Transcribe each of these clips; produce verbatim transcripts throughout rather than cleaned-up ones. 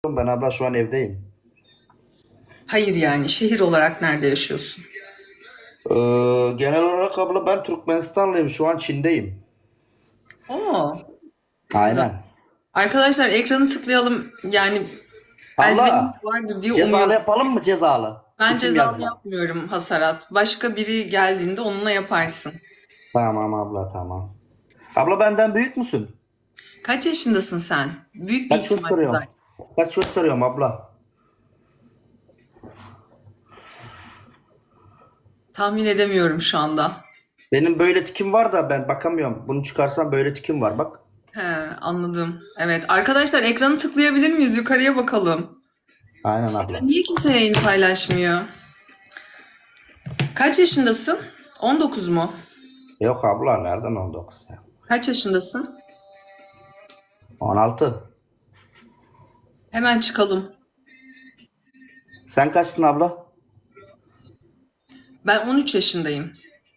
Ben abla şu an evdeyim. Hayır yani şehir olarak nerede yaşıyorsun? Ee, genel olarak abla ben Türkmenistanlıyım. Şu an Çin'deyim. Oo, güzel. Aynen. Arkadaşlar ekranı tıklayalım. Yani eldivenimiz Abla vardır diye cezalı umuyorum. yapalım mı cezalı? Ben İsim cezalı yazma. yapmıyorum Hasarat. Başka biri geldiğinde onunla yaparsın. Tamam abla tamam. Abla benden büyük müsün? Kaç yaşındasın sen? Büyük bir Kaç yaş ihtimal soruyorum? zaten. Kaç yaş soruyorum abla? Tahmin edemiyorum şu anda. Benim böyle tikim var da ben bakamıyorum. Bunu çıkarsam böyle tikim var bak. He, anladım. Evet. Arkadaşlar ekranı tıklayabilir miyiz? Yukarıya bakalım. Aynen Ya abla. niye kimse yayını paylaşmıyor? Kaç yaşındasın? on dokuz mu? Yok abla nereden on dokuz ya? Kaç yaşındasın? on altı. Hemen çıkalım. Sen kaçtın abla? Ben on üç yaşındayım.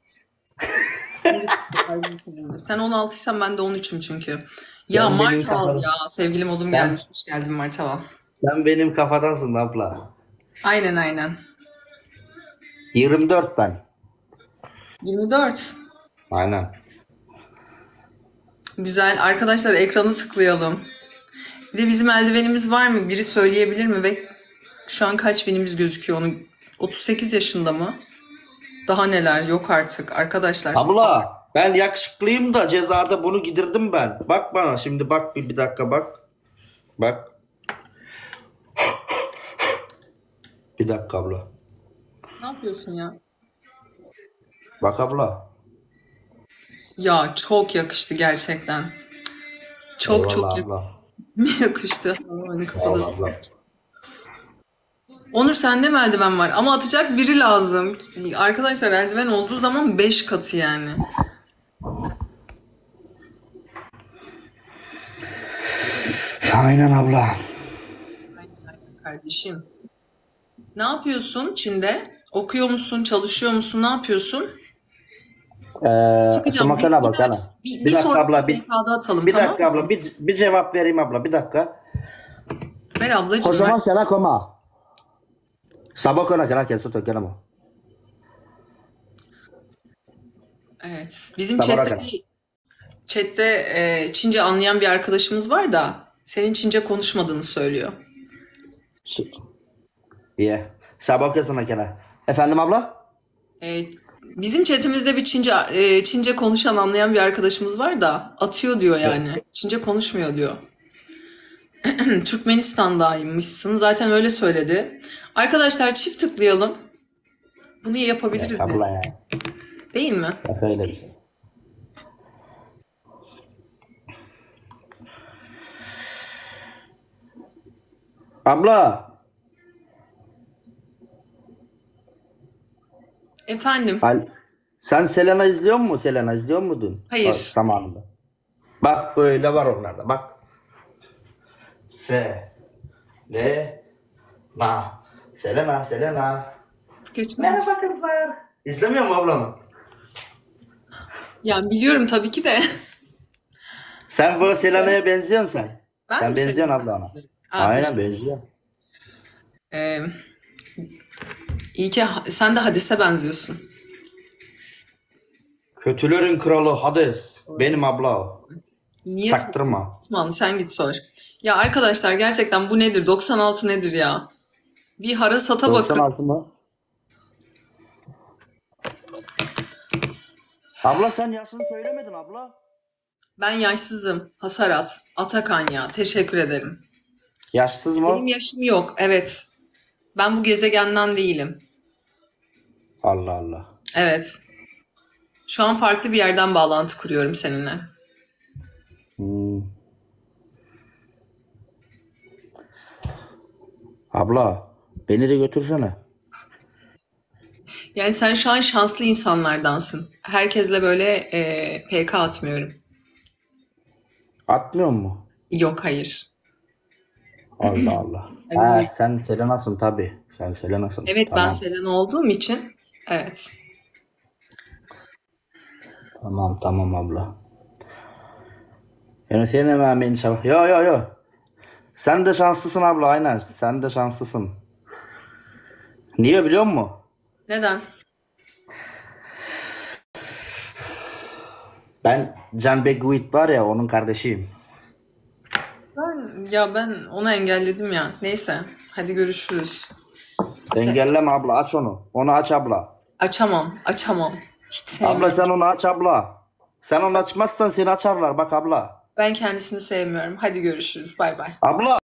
Sen on altıysan ben de on üçüm çünkü. Ya Sen benim Martaval kafadan. ya. Sevgili modum gelmiş. Sen, Hoş geldin Martaval. sen benim kafadansın abla. Aynen aynen. yirmi dört ben. yirmi dört. Aynen. Güzel. Arkadaşlar ekranı tıklayalım. Bir de bizim eldivenimiz var mı? Biri söyleyebilir mi? Ve şu an kaç binimiz gözüküyor onun? otuz sekiz yaşında mı? Daha neler? Yok artık arkadaşlar. Abla ben yakışıklıyım da cezada bunu gidirdim ben. Bak bana şimdi bak bir, bir dakika bak. Bak bir dakika abla. Ne yapıyorsun ya? Bak abla. Ya çok yakıştı gerçekten. Çok Eyvallah çok abla. yakıştı. Hani Sağ ol kafada. abla. Onur sende mi eldiven var? Ama atacak biri lazım. Arkadaşlar eldiven olduğu zaman beş katı yani. Aynen abla. Kardeşim. Ne yapıyorsun Çin'de? Okuyor musun? Çalışıyor musun? Ne yapıyorsun? Ee, şu Çıkacağım. Bir, makana bir, bak dahaki, ana. bir, bir Bir dakika sonraki abla bir, P K'da atalım bir tamam dakika mı? abla bir, bir cevap vereyim abla bir dakika. Ver ablacığım ver. Kocaman sana koma. Sabah kona kena kesu tokelamo. Evet. Bizim Sabah chatte kena. bir chatte e, Çince anlayan bir arkadaşımız var da senin Çince konuşmadığını söylüyor. İyi. Sabah kesana kena. Efendim abla? E, bizim chatimizde bir Çince e, Çince konuşan anlayan bir arkadaşımız var da atıyor diyor yani. Çince konuşmuyor diyor. Türkmenistan'daymışsın. Zaten öyle söyledi. Arkadaşlar çift tıklayalım. Bunu Evet yapabiliriz yani. abla ya. Değil mi? Bak öyle bir şey. Abla. Efendim? Al. Sen Selena izliyor musun? Selena izliyor muydun? Ha, Hayır. zamanında. Bak böyle var onlarda. Bak. Se. Le. Na. Selena. Selena. Kötü Merhaba müyüz? kızlar. İzlemiyor mu ablamı? Yani biliyorum tabii ki de. Sen bu Selena'ya benziyorsun sen. Ben Sen mi benziyorsun seviyorum? abla ona. Aa, Aynen teşekkür. benziyor. Ee, iyi ki ha- sen de Hades'e benziyorsun. Kötülerin kralı Hades. Benim abla o. Niye soruyorsun? Çaktırma. Osman sen git sor. Ya arkadaşlar gerçekten bu nedir? doksan altı nedir ya? Bir harasata bakın. doksan altı mı? Abla sen yaşını söylemedin abla. Ben yaşsızım. Hasarat. Atakan ya. Teşekkür ederim. Yaşsız Benim mı? yaşım yok. Evet. Ben bu gezegenden değilim. Allah Allah. Evet. Şu an farklı bir yerden bağlantı kuruyorum seninle. Hmm. Abla beni de götürsene. Yani sen şu an şanslı insanlardansın. Herkesle böyle e, P K atmıyorum. Atmıyor mu? Yok hayır. Allah Allah. Ha Evet. sen Selena'sın tabii. Sen Selena'sın. Evet ben Tamam. Selena olduğum için. Evet. Tamam tamam abla. Yani sen hemen beni sabah. Yo yo yo. Sen de şanslısın abla, aynen. Sen de şanslısın. Niye biliyor musun? Neden? Ben Can Beguit var ya, onun kardeşiyim. Ben, ya ben onu engelledim ya. Neyse. Hadi görüşürüz. Se- Engelleme abla, aç onu. Onu aç abla. açamam. Açamam. Hiç Abla sevmiyorum. sen onu aç abla. Sen onu açmazsan seni açarlar bak abla. Ben kendisini sevmiyorum. Hadi görüşürüz. Bay bay. Abla.